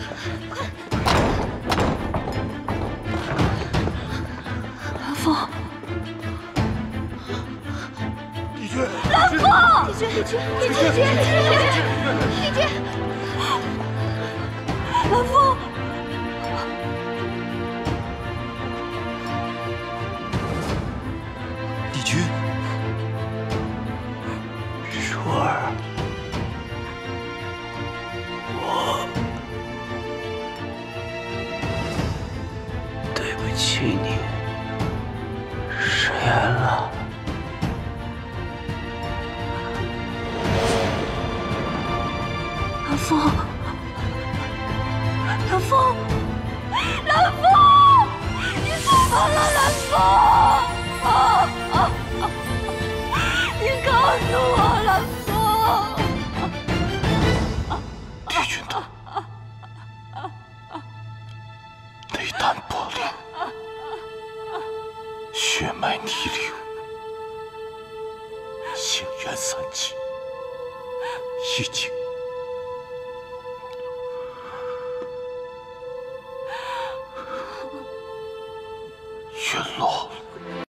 蓝风， 帝君， 蓝风， 帝君， 帝君，蓝风。 帝君，舒儿，我对不起你，食言了。 蓝风，蓝风，蓝风，你怎么了，蓝风？ 你告诉我，蓝风。 帝君的内丹破裂，血脉逆流，血缘散尽，已经陨落了。